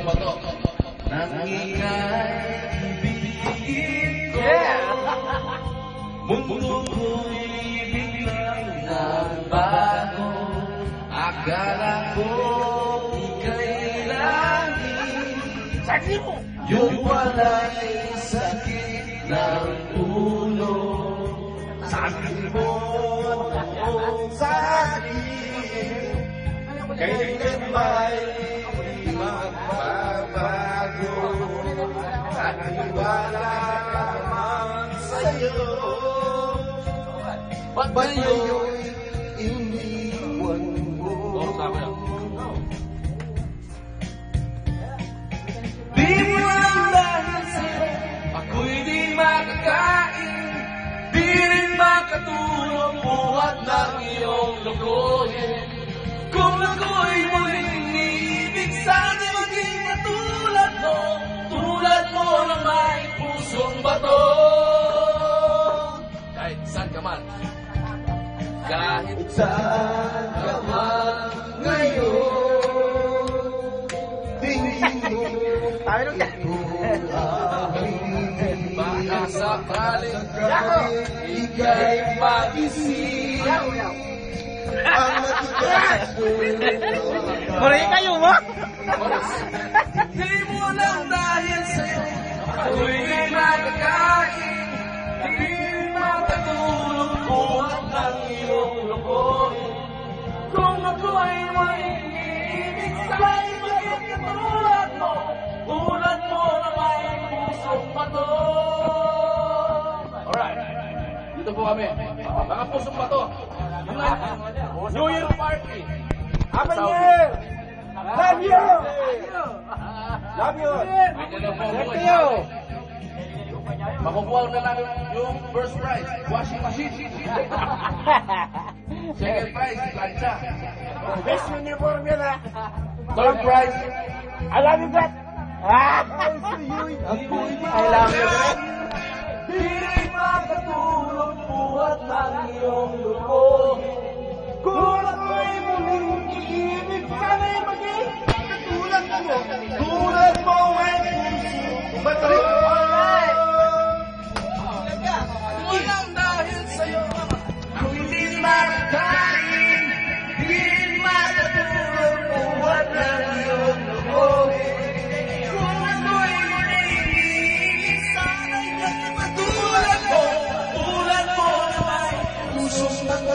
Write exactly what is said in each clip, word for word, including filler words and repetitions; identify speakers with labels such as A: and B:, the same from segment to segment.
A: pusong bato. Nang ika'y ibigin ko, mundo ko'y biglang nagbago. Akala ko ika'y langit, yung wala'y sakit ng ulo. Sabi mo sa akin, kailan ba'y magbabago? At wala naman sa'yo, ba't ngayon iniwan mo? Di mo lang dahil sa'yo ako'y di makakain, di rin makatulog buhat ng iyong lokohin. Kung ako'y muling iibig, sana maging katulad mo, tulad mo na may pusong bato. Kahit saan ka man, kahit saan ka man ngayon, tingin mo baka sakaling ika'y magising. Ang matigas
B: Maray kayo mo?
A: di mo lang dahil sa'yo ako'y di makakain, di makatulog buhat ng iyong lokohin. Kung ako'y maiibig, sana'y maging katulad mo, tulad mo na may pusong bato. Alright, dito po kami, mga pusong bato. New Year party.
B: Happy New Year! Love you! Love you! Thank you!
A: Makukuha na lang yung first prize, washing machine. Second prize, plancha.
B: Best uniform yan ha!
A: Third prize,
B: I love you, Brett! Ah! I love you, Brett!
A: di rin makatulog buhat ng iyong lukohin. Kung ako'y muling iibig, sana'y maging katulad mo, tulad mo ay pusong bato. Walang dahil sa'yo, kung hindi makakain, di rin makatulog buhat ng iyong lukohin. Kung ako'y muling iibig, sana'y maging katulad mo, tulad mo na may pusong bato.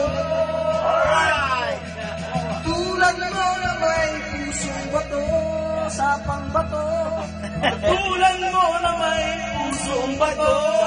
C: Tulad mo na may pusong bato sa pangbato.
A: Tulad mo na may pusong bato.